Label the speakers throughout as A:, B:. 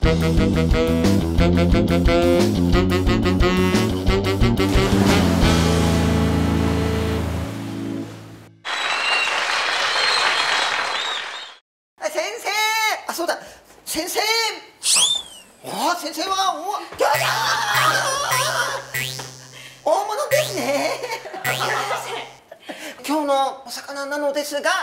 A: 先生、あ、そうだ、先生。先生は大物ですね。今日のお魚なのですが、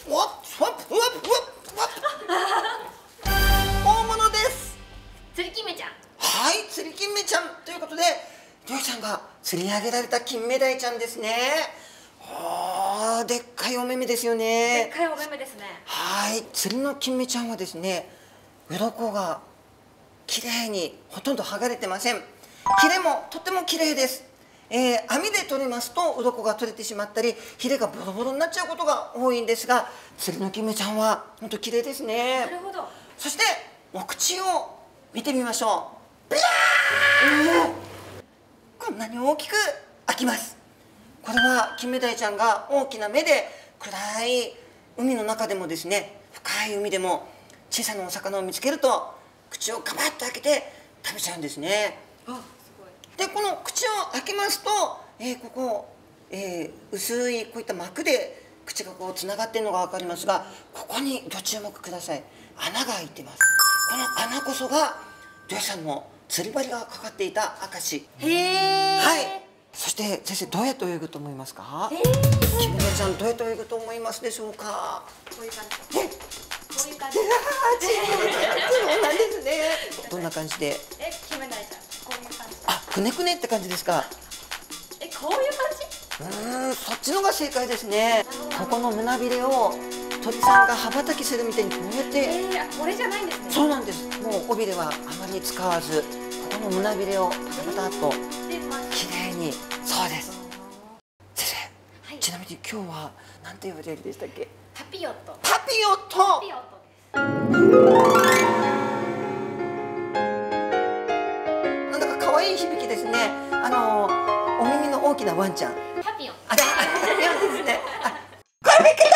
A: 大物です。
B: 釣りキンメちゃん。
A: はい、釣りキンメちゃんということで、りょうちゃんが釣り上げられたキンメダイちゃんですね。でっかいお目目ですよね。
B: でっかいお目目ですね。はい、
A: 釣りのキンメちゃんはですね、鱗が綺麗にほとんど剥がれてません。ヒレもとっても綺麗です。網で取りますと鱗が取れてしまったり、ヒレがボロボロになっちゃうことが多いんですが、釣りのキンメちゃんは本当綺麗ですね。
B: なるほど。
A: そしてお口を見てみましょう。こんなに大きく開きます。これはキンメダイちゃんが大きな目で暗い海の中でもですね、深い海でも小さなお魚を見つけると口をカバッと開けて食べちゃうんですね。
B: あ、すごい。
A: でこの口を開けますと、ここ、薄いこういった膜で口がこうつながっているのが分かりますが、ここにご注目ください。穴が開いてます。この穴こそがりょうさんの釣り針がかかっていた証。
B: へえ。
A: はい。そして先生、どうやって泳ぐと思いますか？キンメダイちゃんどうやって泳ぐと思いますでしょうか？
B: こういう感じ。こういう感じ。
A: そうなんですね。どんな感じで？
B: キンメダイちゃん。こういう感じ。
A: あ、くねくねって感じですか？
B: こういう感じ？
A: そっちのが正解ですね。ここの胸びれを鳥さんが羽ばたきするみたいにこうやって。
B: これじゃないんですね。
A: そうなんです。もう尾びれはあまり使わず、ここの胸びれをパタパタっと綺麗に。そうです。先生、ちなみに今日は何ていうお料理でしたっけ？
B: タピオット。
A: タピオット。
B: タピオットです。
A: なんだか可愛い響きですね。お耳の大きなワンちゃん。
B: タピオン。
A: タピオンですね。これびっくり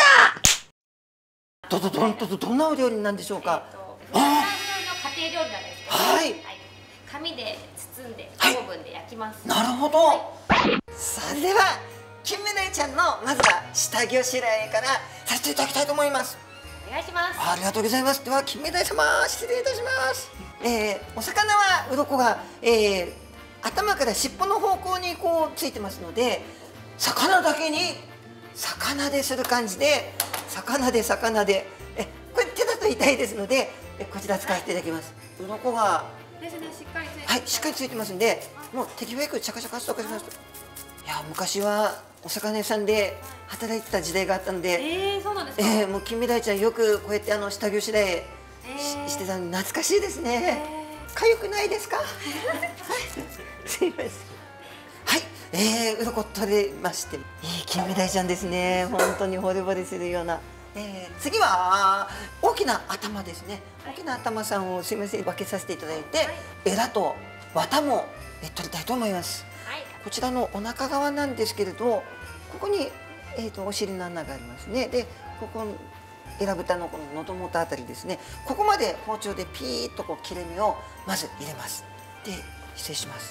A: だ。どんなお料理なんでしょうか。
B: フランスの家庭料理なんですけど、
A: はい。
B: 紙で包んでオーブンで焼きます。
A: なるほど。それではキンメダイちゃんのまずは下ごしらえからさせていただきたいと思います。
B: お願いします。
A: ありがとうございます。ではキンメダイ様、失礼いたします。お魚は鱗が、頭から尻尾の方向にこうついてますので、魚だけに魚でする感じで、魚でこれ手だと痛いですので、こちら使わせていただきます。鱗が
B: ですね、しっかりついて、
A: はい、しっかりついてますんで、もう手際よくチャカチャカっとかします。いや、昔はお魚屋さんで働いてた時代があったので、
B: そうなんですか。
A: もうキンメダイちゃんよくこうやって下ごしらえしてたので懐かしいですね。痒くないですか？すいません。はい、鱗取れまして、いいキンメダイちゃんですね。本当に惚れ惚れするような。次は大きな頭ですね。大きな頭さんをすいません分けさせていただいて、エラと綿も取りたいと思います。こちらのお腹側なんですけれど、ここにお尻の穴がありますね。で、ここエラ蓋のこの喉元あたりですね。ここまで包丁でピーッとこう切れ目をまず入れます。で、失礼します。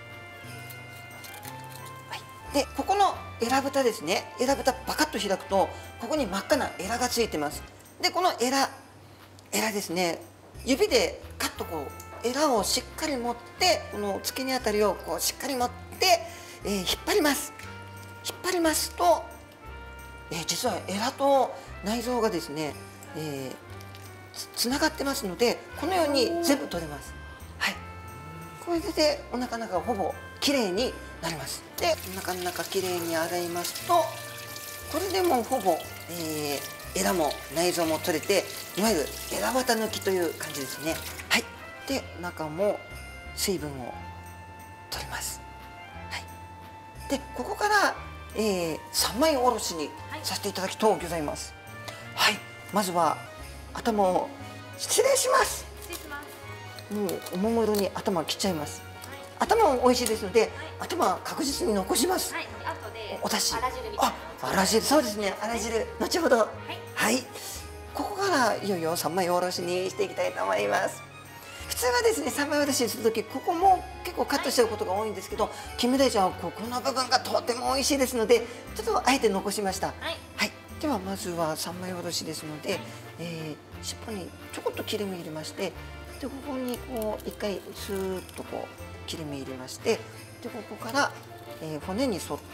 A: で、ここのエラ蓋ですね。エラ蓋バカッと開くと、ここに真っ赤なエラがついてます。で、このエラですね。指でカッとこうエラをしっかり持って、この付け根あたりをこうしっかり持って、引っ張ります。引っ張りますと、実はエラと内臓がですね、つながってますので、このように全部取れます。はい。これでお腹の中がほぼきれいになります。で、お腹の中きれいに洗いますと、これでもうほぼ、エラも内臓も取れて、いわゆるエラ綿抜きという感じですね。はい。で、中も水分を取ります。はい。で、ここから、三枚おろしにさせていただきとうございます。はい。まずは頭を失礼します。もうおもむろに頭切っちゃいます。頭も美味しいですので、頭は確実に残します。
B: はい、後で
A: お出汁。
B: あら汁みたいな。
A: あら汁、そうですね。あら汁、後ほど。はい。ここからいよいよ三枚おろしにしていきたいと思います。 通はですね、三枚おろしにする時ここも結構カットしちゃうことが多いんですけど、金目鯛ちゃんはこの部分がとても美味しいですので、ちょっとあえて残しました。はい、ではまずは三枚おろしですので、尻尾にちょこっと切れ目入れまして、でここにこう一回スーッとこう切れ目入れまして、でここから、骨に沿って、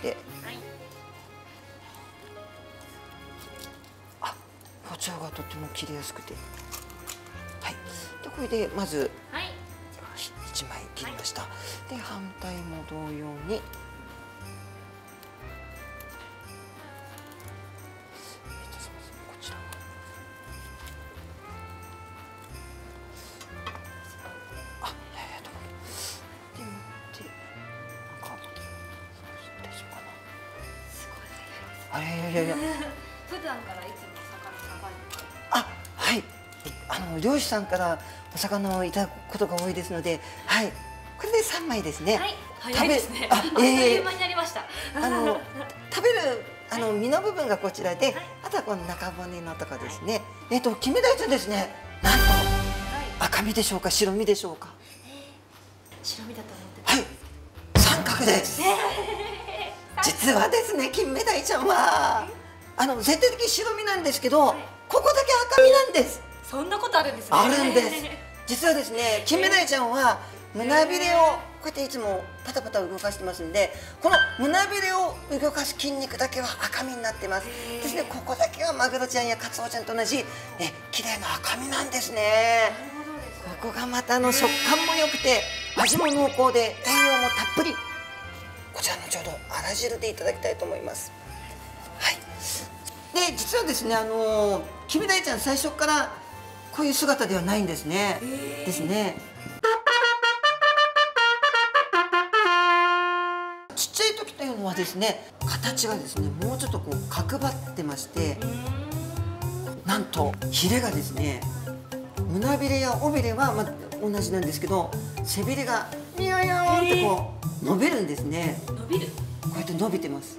A: 包丁がとても切れやすくて、はい、でこれでまず1枚切りました。で反対も同様に。いや
B: 普段からいつも魚さばいて。
A: はい、漁師さんからお魚をいただくことが多いですので、はい、これで3枚ですね。
B: 早いですね。あっという間になりました。
A: 食べる身の部分がこちらで、あとはこの中骨のとこですね。金目鯛ちゃんですね。なんと赤身でしょうか、白身でしょうか。
B: 白身だと思ってた。
A: はい、三角です。実はですね、金目鯛ちゃんは絶対的白身なんですけど、ここだけ赤身なんです。
B: そんなことあるんですね。
A: あるんです。実はですね、金目鯛ちゃんは胸びれをこうやっていつもパタパタ動かしてますんで、この胸びれを動かす筋肉だけは赤身になってます。ですね、ここだけはマグロちゃんやカツオちゃんと同じ綺麗な赤身なんですね。ここがまた食感も良くて味も濃厚で栄養もたっぷり。こちら後ほどあら汁でいただきたいと思います。はい。で実はですね、金目鯛ちゃん最初からこういう姿ではないんですね。ですね。ちっちゃい時というのはですね、形がですねもうちょっとこう角張ってまして、なんとヒレがですね、胸びれや尾びれは同じなんですけど、背びれがミヨヨーンってこう伸びるんですね。
B: 伸びる。
A: こうやって伸びてます。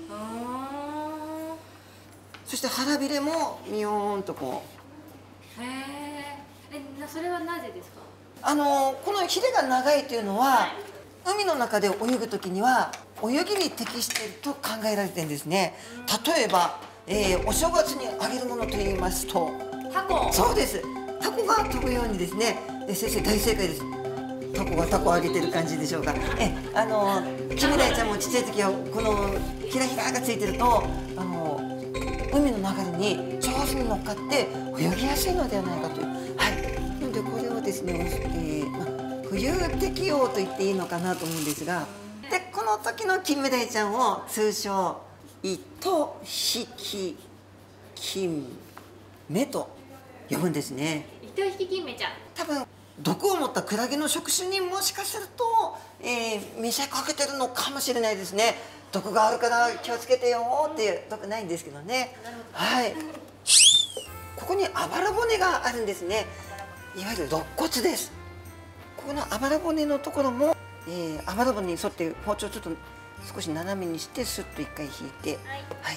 A: そして腹びれもミヨーンとこう。
B: それはなぜですか。
A: このヒレが長いというのは、海の中で泳ぐ時には泳ぎに適していると考えられてるんですね。例えば、お正月にあげるものと言いますと
B: タコ。そうです。
A: タコが飛ぶようにですね。先生大正解です。タコがタコをあげてる感じでしょうか。金目鯛ちゃんもちっちゃい時はこのひらひらがついてると海の流れに上手に乗っかって泳ぎやすいのではないかという。はい。なのでこれをですね、冬適用と言っていいのかなと思うんですが、でこの時の金目鯛ちゃんを通称糸引き金目と呼ぶんですね。
B: 糸引き金目ちゃん。
A: 多分毒を持ったクラゲの触手にもしかすると、見せかけてるのかもしれないですね。毒があるから気をつけてよっていう、毒ないんですけどね。はい。ここにあばら骨があるんですね。いわゆる肋骨です。ここのあばら骨のところも、あばら骨に沿って包丁をちょっと少し斜めにしてスッと一回引いて、はい。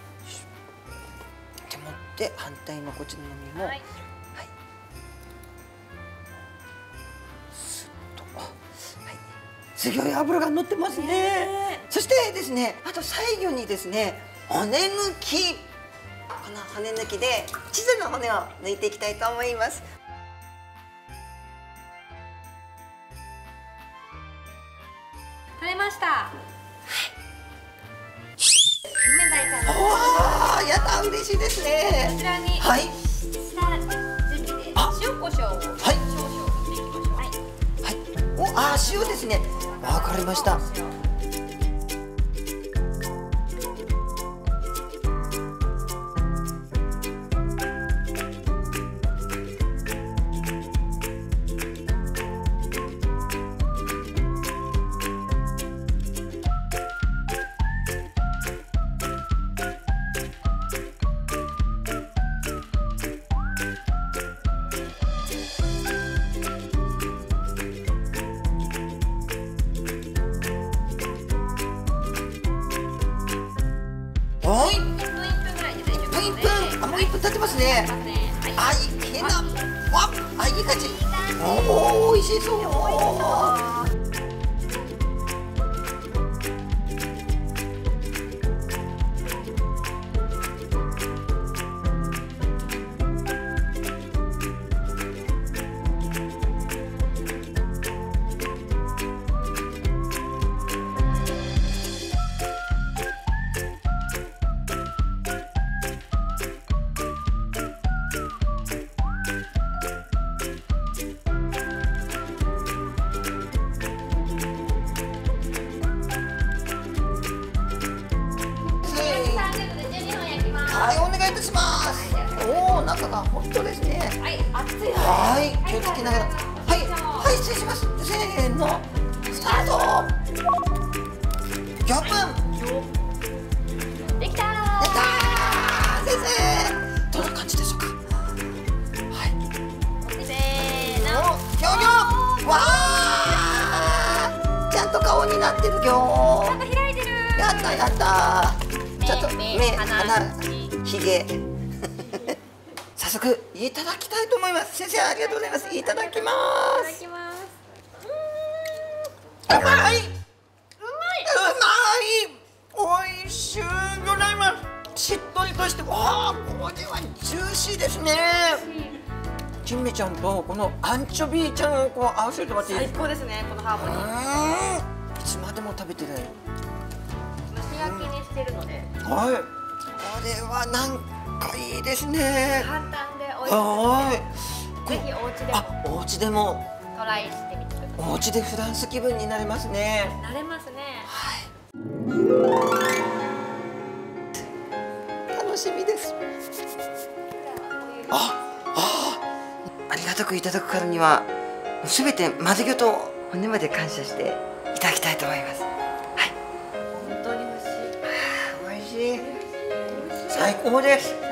A: でもって反対のこちらの身も。すごい脂が乗ってますね。そしてですね、あと最後にですね、骨抜き。この骨抜きで地図の骨を抜いていきたいと思います。
B: 取れました。金目鯛ちゃん。
A: おお、やった、嬉しいですね。
B: こちらに。
A: はい。
B: 下準備で塩コショウを少々振っていきましょう。
A: はい。塩ですね。わかりました。
B: 1分ぐらいで大丈夫ですね。
A: もう1分経ってますね。あ、いいな。わ、いい感じ。おお、美味味しそう。はい、お願いいたします。おお、中が本当ですね。
B: はい、熱いので。
A: はい、気をつけながら。はい、はい、失礼します。せーの、スタート。4分。
B: できたー。
A: やったー、先生。どんな感じでしょうか。はい。
B: せーの。
A: ギョギョ。わー。ちゃんと顔になってるギョ。
B: ちゃんと開いてる。
A: やったやった。ちょっと目、鼻、ひげ。早速いただきたいと思います。先生、ありがとうございます。いただきま
B: いただ
A: す。
B: きます。
A: うまい。うまい。美味しゅうございます。しっとりとして、わあ、これはジューシーですね。金目ちゃんとこのアンチョビちゃんをこう合わせてもらっていいですか。
B: 最高ですね、このハーモニー。
A: いつまでも食べてない。
B: 蒸し焼きにしてるので。
A: はい。これはなんかいいですね。
B: 簡単で美味しい。
A: はい。
B: ぜひお家でも。
A: あ、お家でも。
B: トライしてみてください。
A: お家でフランス気分になれますね。
B: なれますね。
A: はい。楽しみです。ありがたくいただくからには、すべて丸ごと骨まで感謝していただきたいと思います。はい。
B: 本当に美味しい。
A: 美味しい。最高です。